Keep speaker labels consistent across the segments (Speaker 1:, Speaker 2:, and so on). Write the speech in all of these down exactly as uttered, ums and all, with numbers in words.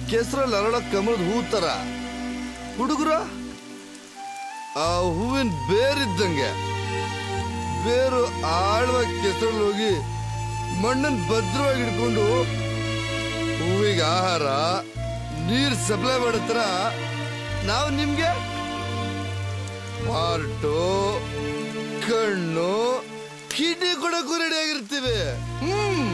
Speaker 1: ಕೆಸರಲ್ಲಿ ಅರಳ ಕಮಲದ ಹೂ ತರ. ಹುಡುಗರ ಆ ಹೂವಿನ ಬೇರಿದ್ದಂಗೆ. ಬೇರು ಆಳವಾಗಿ ಕೆಸರಲ್ಲಿ ಹೋಗಿ ಮಣ್ಣನ್ನು ಭದ್ರವಾಗಿ ಹಿಡ್ಕೊಂಡು ಹೂವಿಗೆ ಆಹಾರ ನೀರ್ ಸಪ್ಲೈ ಮಾಡತ್ರ ನಾವು ನಿಮ್ಗೆ ಹಾರ್ಟು ಕಣ್ಣು ಕಿಡ್ನಿ ಕೊಡಕ್ಕೂ ರೆಡಿ ಆಗಿರ್ತೀವಿ. ಹ್ಮ್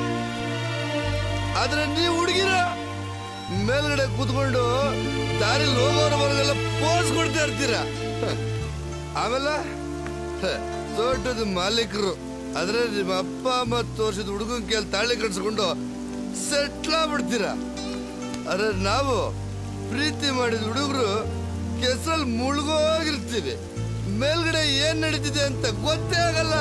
Speaker 1: ಆದ್ರೆ ನೀವು ಹುಡುಗಿರ ಮೇಲ್ಗಡೆ ಕೂತ್ಕೊಂಡು ದಾರಿಲಿ ಹೋಗೋರವರೆಗೆಲ್ಲ ಪೋಸ್ ಕೊಡ್ತಾ ಇರ್ತೀರ. ಆಮೇಲೆ ತೋಟದ ಮಾಲೀಕರು ಆದ್ರೆ ನಿಮ್ಮ ಅಪ್ಪ ಅಮ್ಮ ತೋರ್ಸಿದ ಹುಡುಗನ್ ಕೇಳಿ ತಾಳಿ ಕಟ್ಸ್ಕೊಂಡು ಸೆಟ್ಲ್ ಆಗ್ಬಿಡ್ತೀರ. ಆದ್ರೆ ನಾವು ಪ್ರೀತಿ ಮಾಡಿದ ಹುಡುಗರು ಕೆಸರಲ್ಲಿ ಮುಳುಗೋಗಿರ್ತೀವಿ. ಮೇಲ್ಗಡೆ ಏನ್ ನಡೀತಿದೆ ಅಂತ ಗೊತ್ತೇ ಆಗಲ್ಲ.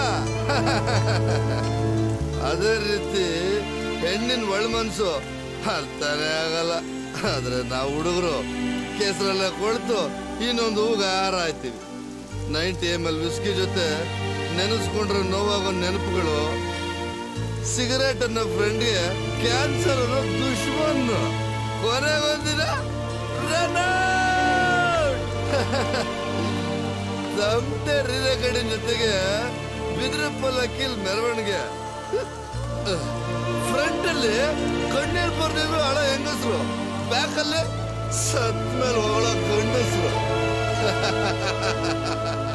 Speaker 1: ಅದೇ ರೀತಿ ಹೆಣ್ಣಿನ ಒಳ ಮನ್ಸು ಅರ್ಥನೇ ಆಗಲ್ಲ. ಆದ್ರೆ ನಾವು ಹುಡುಗರು ಕೆಸರಲ್ಲ ಕೊಡ್ತು ಇನ್ನೊಂದು ಹೂಗ ಆಹಾರ ಆಯ್ತೀವಿ. ನೈಂಟಿ ಎಮ್ ಎಲ್ ವಿಸ್ಕಿ ಜೊತೆ ನೆನೆಸ್ಕೊಂಡ್ರೆ ನೋವಾಗೋ ನೆನಪುಗಳು. ಸಿಗರೇಟ್ ಅನ್ನೋ ಫ್ರೆಂಡ್ಗೆ ಕ್ಯಾನ್ಸರ್ ಅನ್ನೋ ದುಶ್ಮನ್. ಕೊನೆಗೊಂದಿನ ತಮಟೆ ರೀರೆ ಕಡೆ ಜೊತೆಗೆ ಬಿದ್ರ ಪಲ್ಲಕ್ಕಿಲ್ ಮೆರವಣಿಗೆ. ಫ್ರಂಟ್ ಅಲ್ಲಿ ಕಣ್ಣೀರ್ ಬರ್ದಿದ್ರು ಹಳ ಹೆಂಗಸ್ರು, ಬ್ಯಾಕ್ ಅಲ್ಲಿ ಸತ್ ಮೇಲೆ ಹೋಳ ಗಂಡಸ್ರು.